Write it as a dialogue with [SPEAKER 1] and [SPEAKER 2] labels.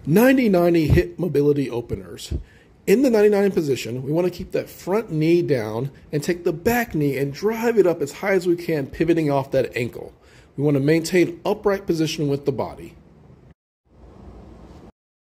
[SPEAKER 1] 90-90 hip mobility openers. In the 90-90 position, we want to keep that front knee down and take the back knee and drive it up as high as we can, pivoting off that ankle. We want to maintain upright position with the body.